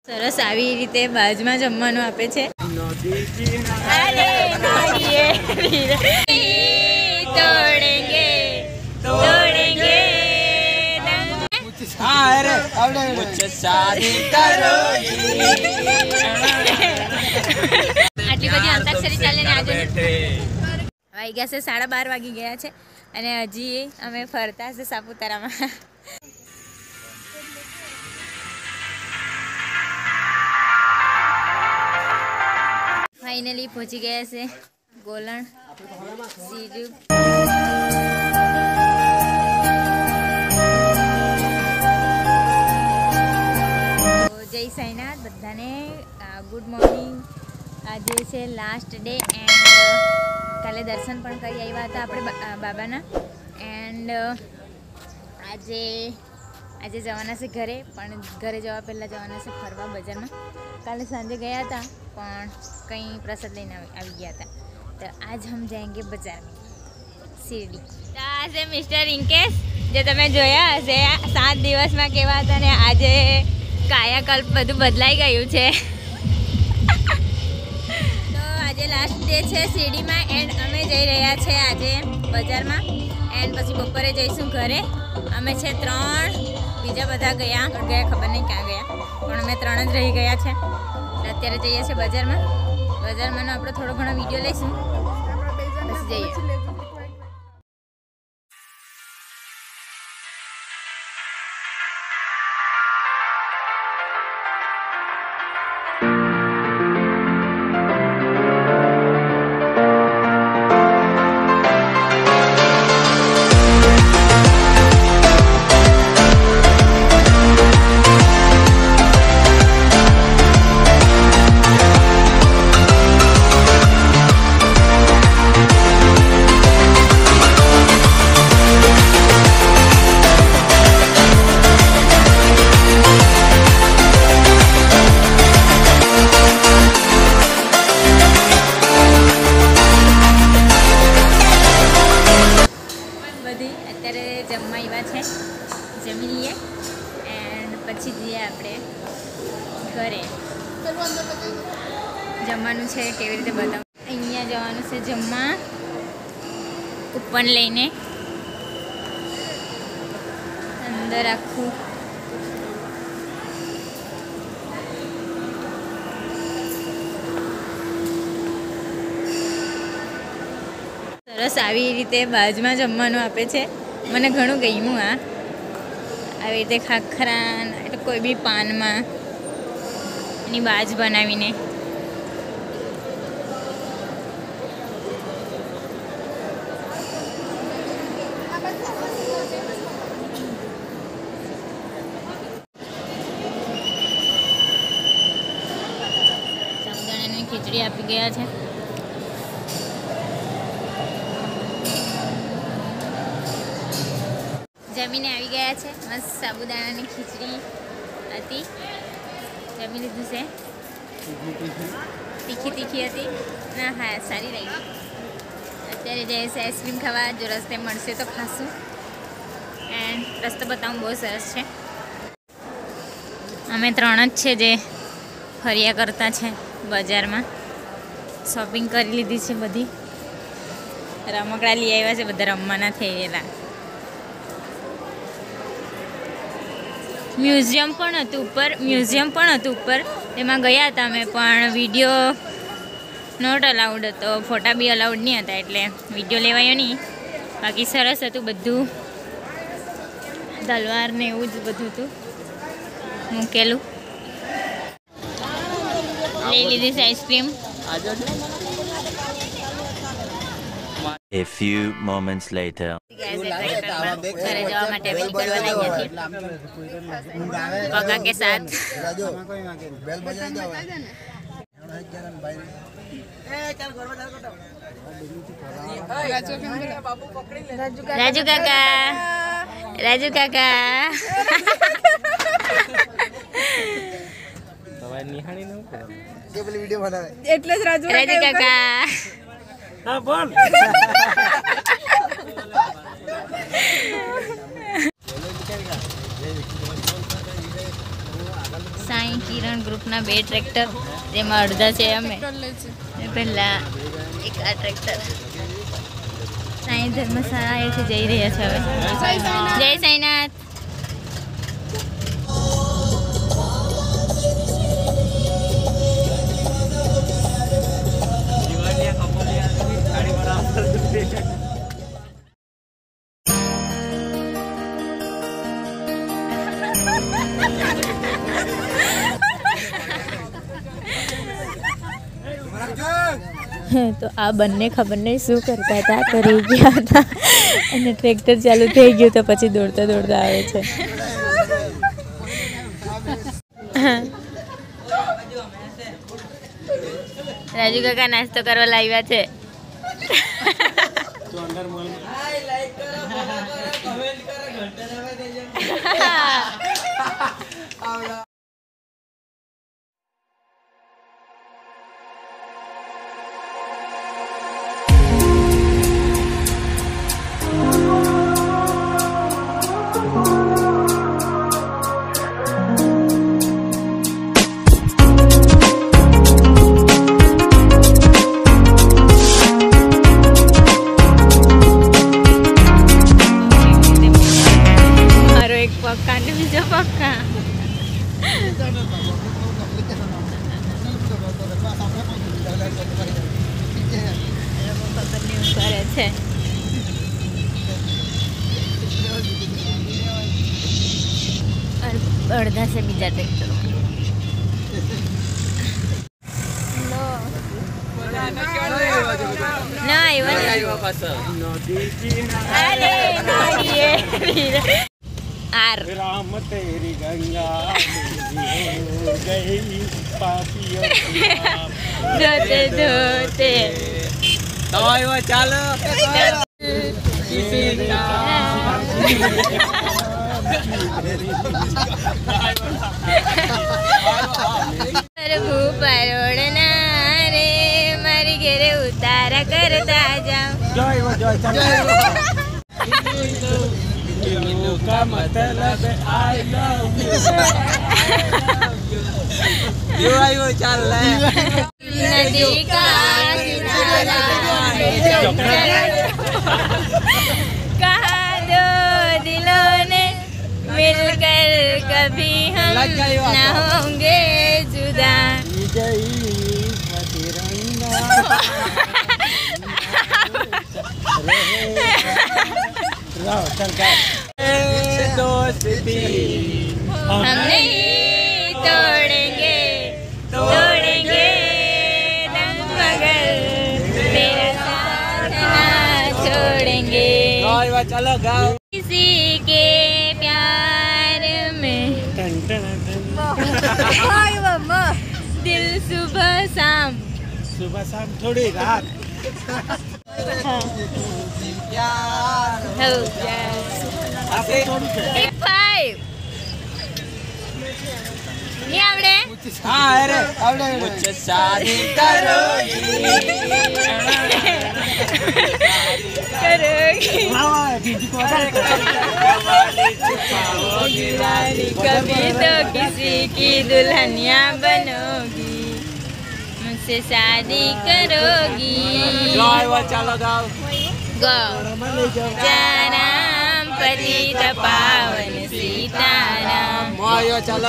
સરસ આવી રીતે બાજુમાં જમવાનું આપે છે। આટલી બધી અંતાક્ષરી ચાલે ને આજે વાગી ગયા છે 12:30 વાગી ગયા છે અને હજી અમે ફરતા છે સાપુતારામાં। फाइनली पहुंची गया से गोलण सीरू। तो जय साईनाथ बधाने गुड मॉर्निंग। आज से लास्ट डे एंड काले दर्शन पण करी आव्या हता आपणे बाबाना एंड आजे आजे जवाना से घरे पण घरे जवा पहला जवाना से फरवा बजार में। काले सांजे गया था पण कहीं प्रसाद लेने आ गया था। तो आज हम जाएंगे बाजार में शिरडी। तो आज मिस्टर रिंकेश जो तमे जोया हशे 7 दिवस में केवा हता ने आज कायाकल्प बधुं बदलाई गयुं छे। तो आज लास्ट डे छे शिरडी में एंड अमे जई रह्या छे आज बाजार में एंड पछी बपोरे जईशुं घरे। अमे छे 3 बीजा बधा गया खबर नहीं क्या गया पण अमे 3 ज रही गया छे। અત્યારે જઈએ છીએ બજારમાં આપણે થોડો ઘણો વિડીયો લઈશું પછી જઈએ। जमवा आव्या छे जमी लीए एंड पछी जईए आपणे घरे। जमवानुं छे केवी रीते बतावुं। अहींया जवानुं छे जमवा कूपन लईने अंदर आखुं सरस આવી રીતે બાજુમાં જમવાનું આપે છે। મને ઘણું ગમ્યું આવી રીતે ખાખરા એટલે કોઈ બી પાનમાં એની બાજ બનાવીને। સાબુદાણાની ખીચડી આપી ગયા છે। जमीने आई गया है मस्त साबुदाणा खीचड़ी हती जमी लीधुं छे। तीखी तीखी हती ना हाँ सारी रही। अत्यारे जाए छे आइसक्रीम खावा जो रस्ते मळशे तो खाशुं एंड रस्तो बताऊँ बहुत सरस है। अमे 3 ज छे जे फरिया करता छे बजार में। शॉपिंग करी लीधी छे बधी रमकड़ा लई आव्या छे बधा रमवाना थई गेला। म्यूजियम पण हतुं उपर तेमां गया हता अमे पण विडियो नॉट अलाउड हतो फोटा बी अलाउड नहीं हता एटले विडियो लेवायो नहीं। बाकी सरस हतुं बधुं तलवार ने एवुं ज बधुं हतुं मूकेलुं। लई लीधी छे ice cream. A few moments later. पका के साथ राजू काका राजू काका हाँ बोल साईं किरण ત્રણ ગ્રુપના 2 ટ્રેક્ટર, જેમાં અડધા છે અમે. પહેલા એક આ ટ્રેક્ટર સાંઈ ધર્મશાળા એથી જઈ રહ્યા છે હવે. જય સાંઈનાથ. તો આ બંને ખબર નહીં શું કરતા હતા, તો રહી ગયા હતા અને ટ્રેક્ટર ચાલુ થઈ ગયું તો પછી દોડતા દોડતા આવે છે. રાજુ કાકા નાસ્તો કરવા લાવ્યા છે. અડધા છે બીજા ટ્રેક્ટર. ના આર રામ તેરી ગંગા ગઈ પાપીઓ ધોતે ધોતે તો ચાલો ભૂપરોડના રે મારી ઘેરે ઉતારા કરતા જાઉં. नदी का कहा दो दिलों ने मिलकर कभी हम ना होंगे जुदा. हम नहीं तोड़ेंगे तोड़ेंगे दम मगर तेरा साथ ना छोड़ेंगे. चलो गाओ. किसी के प्यार में दिल सुबह शाम थोड़ी रात हो जाए. 5 नहीं आवड़े. हाँ अरे आवड़े. मुझसे शादी करोगी करोगी कभी तो किसी की दुल्हनिया बनोगी, मुझसे शादी करोगी. चलो गाओ राम पतित पावन सीताराम. चलो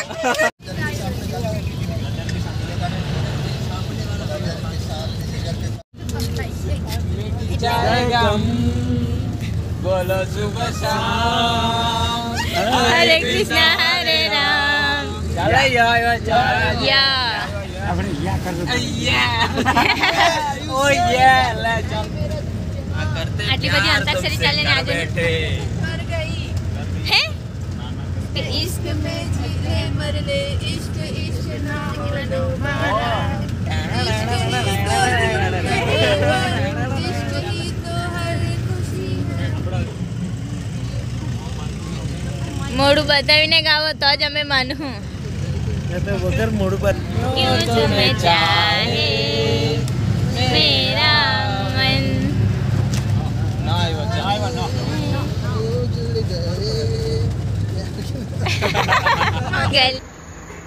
बोलो सुबह शाम हरे कृष्णा हरे राम. आटली बड़ी अंताक्षरी चाले ने आज मर गई है. इश्क में जीले मर ले इश्क इश्क ना लो मारा इश्क ही तो हर खुशी है. मोड़ू बतावीने गावो तो ज अमे मानू. तो वगर मोड़ू पर क्यों तुम्हें चाहे मेरा मन ना आयो जायवा ना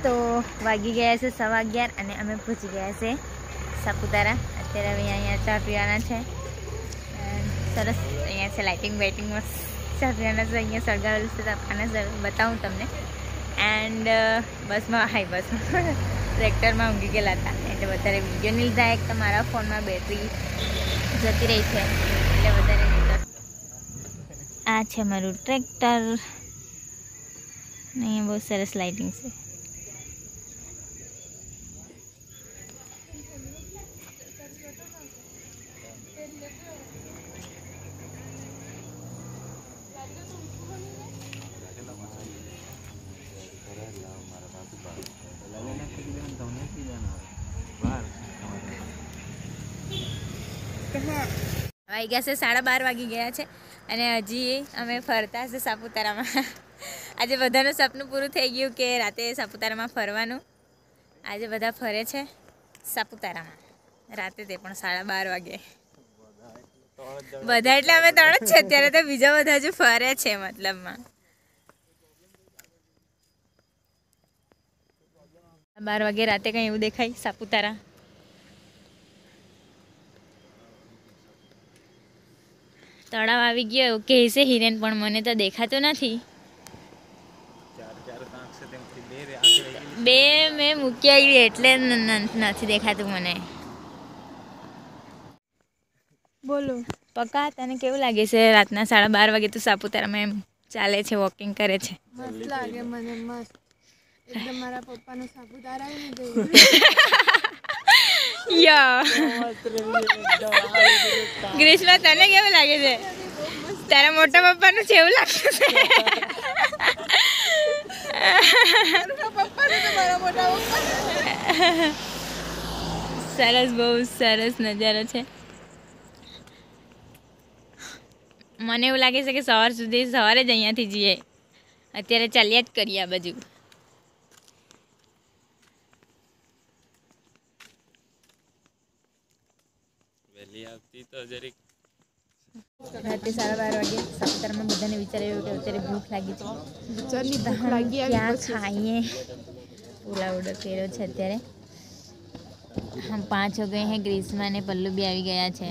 તો વાગી ગયા છે 11:15 અને અમે પહોંચી ગયા છે સાપુતારા. અત્યારે હવે અહીંયા ચા પીવાના છે. સરસ અહીંયા છે લાઇટિંગ બાઇટિંગમાં ચા પીવાના છે. અહીંયા સળગાવેલું છે આના બતાવું તમને. એન્ડ બસમાં ટ્રેક્ટરમાં ઊંઘી ગયેલા હતા એટલે વધારે વિડીયો નહીં લીધા. એક તો મારા ફોનમાં બેટરી જતી રહી છે એટલે વધારે નહીં. આ છે મારું ટ્રેક્ટર. અહીંયા બહુ સરસ લાઇટિંગ છે. વાગી ગયા છે 12:30 વાગી ગયા છે અને હજી અમે ફરતા છે સાપુતારામાં. આજે બધાનું સપનું પૂરું થઈ ગયું કે રાતે સાપુતારામાં ફરવાનું. આજે બધા ફરે છે સાપુતારામાં રાતે, તે પણ 12:30 વાગે. બધા એટલે અમે 3 જ છે અત્યારે, તો બીજા બધા હજુ ફરે છે. મતલબમાં 12 વાગે રાતે કંઈ એવું દેખાય સાપુતારા. તળાવ આવી ગયો એવું કહે છે હિરેન, પણ મને તો દેખાતું નથી. 2 મેં મૂકી આવી એટલે નથી દેખાતું મને. બોલો પક્કા, તને કેવું લાગે છે રાતના 12:30 વાગે તો સાપુતારામાં એમ ચાલે છે, વોકિંગ કરે છે? મસ્ત લાગે મને, મસ્ત એકદમ મારા પપ્પાનો સાપુતારા ને જેવું. યા ગ્રીષ્મા, તને કેવું લાગે છે? તારા મોટા પપ્પાનું છે એવું લાગતું છે? સરસ, બહુ સરસ નજારો છે. મને એવું લાગે છે કે સવારે જ અહીંયાથી જઈએ. અત્યારે ચાલ્યા જ કરીએ આ બાજુ. રાતે 12:30 વાગે સાપુતારામાં બધાને વિચાર આવ્યો કે અત્યારે ભૂખ લાગી છે, ક્યાં ખાઈએ. પુલાવડો કર્યો છે અત્યારે. હમ 5 हो गए हैं. ગ્રીષ્મા ને પલ્લુ બી આવી ગયા છે.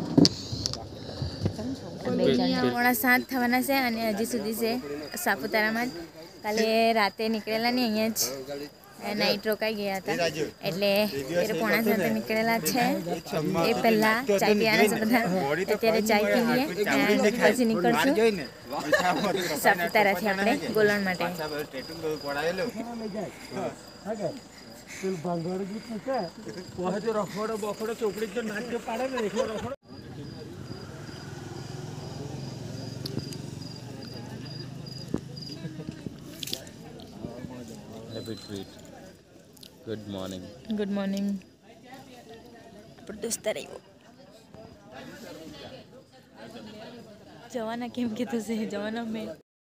6:45 થવાના છે અને હજી સુધી છે સાપુતારામાં જ. કાલે રાતે નીકળેલા ને અહીંયા જ નાઇટ રોકાઈ ગયા હતા એટલે 6:45 નીકળેલા છે. એ પહેલાં ચાય પીવાના છે બધા. અત્યારે ચાય પી લઈએ અને પછી નીકળશું સાપુતારાથી આપણે ગોલણ માટે. Good morning. Good morning. આપણો દોસ્તાર આવ્યો. જવાના કેમ કીધું છે? જવાના મેં.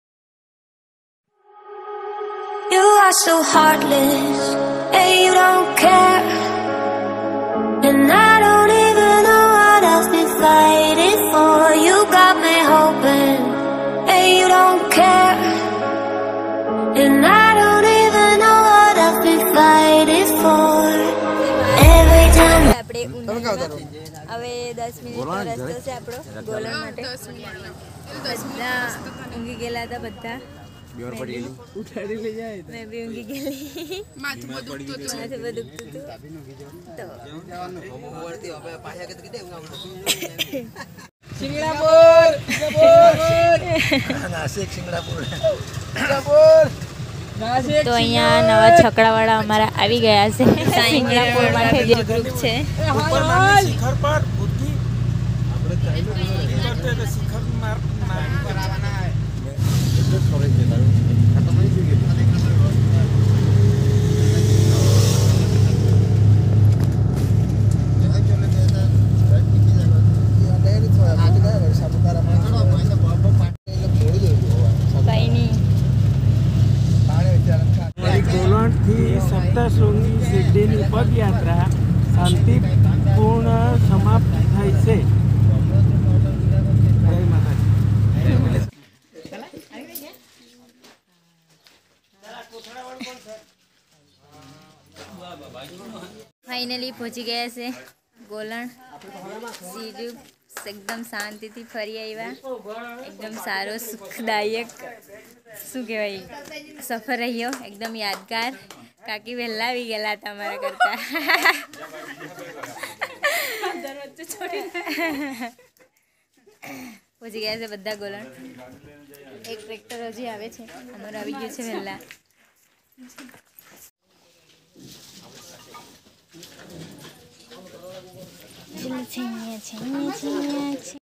You are so heartless, and you don't care. And I don't even know what else we're fighting for. You got me hoping, and you don't care. And I don't even know what else we're fighting for. Every time આપણે હવે 10 મિનિટનો રસ્તો છે આપણો ગોલણ માટે. બધા ઊંઘી ગયેલા હતા બધા. મેં બી ઊંઘી ગયેલી. માથું બધું દુખતું તો અહીંયા નવા છકડાવાળા અમારા આવી ગયા છે. સિંગડાપુર માટે જે ગ્રુપ છે. ગોલણથી સપ્તશૃંગી સિદ્ધિની પદયાત્રા શાંતિપૂર્ણ સમાપ્ત થઈ છે. જય માતાજી. ફાઇનલી પહોંચી ગયા છે ગોલણ સીધું એકદમ શાંતિથી ફરી આવ્યા એકદમ સારો સુખદાયક શું કહેવાય સફર રહ્યો એકદમ યાદગાર કાકી વહેલા આવી ગયેલા તમારા કરતા પહોંચી ગયા છે બધા ગોલણ એક ટ્રેક્ટર હજી આવે છે અમારું આવી ગયું છે વહેલા છે